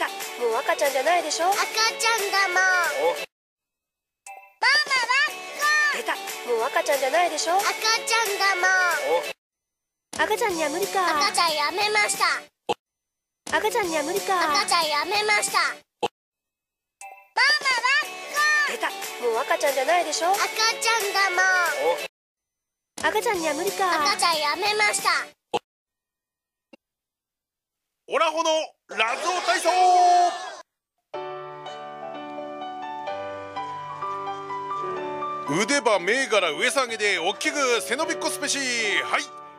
た。もう赤ちゃんじゃないでしょ。 赤ちゃんだもん。ママ出た。もう赤ちゃんじゃないでしょ。 赤ちゃんだもん。 赤ちゃんには無理か。 赤ちゃんやめました。 赤ちゃんには無理か。 赤ちゃんやめました。マ出た。もう赤ちゃんじゃないでしょ。 マ赤ちゃんだもん。 赤ちゃんには無理か。 赤ちゃんやめました。 オラホのラジオ体操。腕ば銘柄上下げで大きく背伸びっこスペシ。はい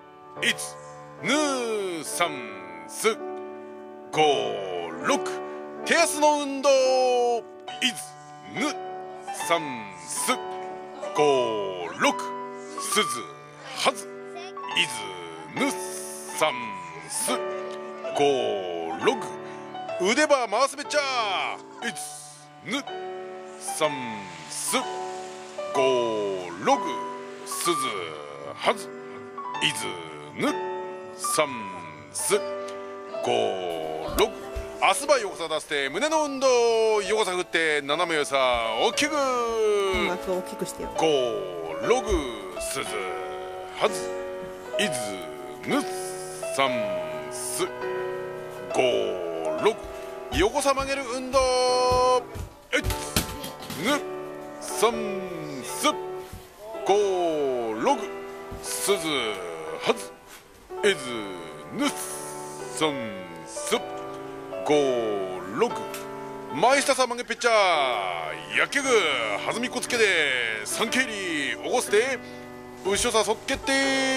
、1、2、3、4、5、6。手足の運動。1、2、3、4、5、6。すずはず。いず、ぬ、3、4、5、6。腕ば回すべっちゃ。1、2、3、4、5、6。すずはず。いず、ぬ、3、4、5、6。足場横さ出して胸の運動。横さ振って斜めよさ大きく。 大きくしてよ。 5、6。すずはず。いず、ぬ、3、4、5、6。横さ曲げる運動。1、2、3、4、5、6。すずはず。いず、ぬ、3、4、5、6。前下さ曲げぺっちゃ。やっけぐ弾みっこつけで3蹴り起こして。後ろさそっけって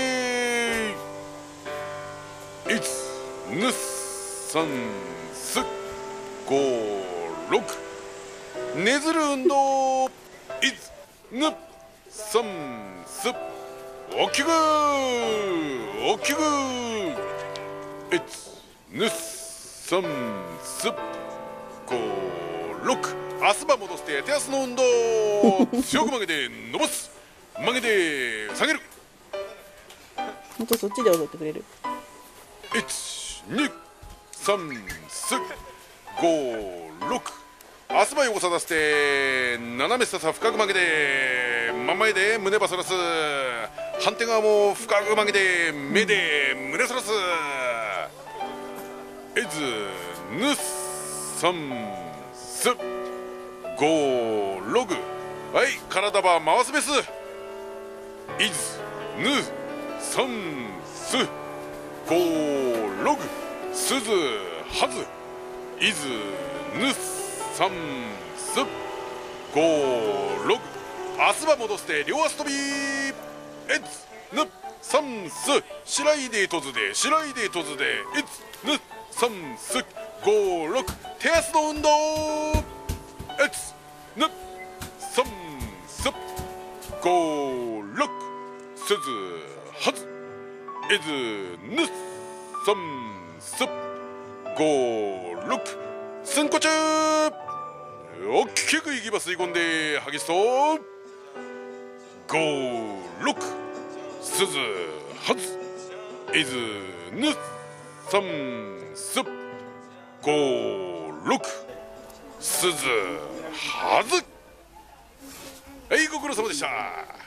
1、2、3、4、5、6。ねずる運動。1、2、3、4。大きく大きく。1、2、3、4、5、6。足場戻して手足の運動。強く曲げて伸ばす。曲げて下げる。 もっとそっちで踊ってくれる。 1、2、3、4、5、6。足場横さ出して斜め下さ深く曲げて真ん前で胸ばそらす。反対側も深く曲げて目で胸そらす。えずぬ3、4、5、6。はい、体ば回すべす。いずぬ3、4、5、6。すずはず。いずぬ3、4、5、6。足場戻して両足跳び。えずぬ3、4。白いでとずで白いでとずで。えずぬ3、4、5、6。手足の運動。えずぬ3、4、5、6。すずはず。えずぬ3、4、5、6。すんこちゅー。大きく息ば吸い込んで吐きそう。5、6。すずはず。えずぬ3、4、5、6。すずはず。はい、ご苦労様でした。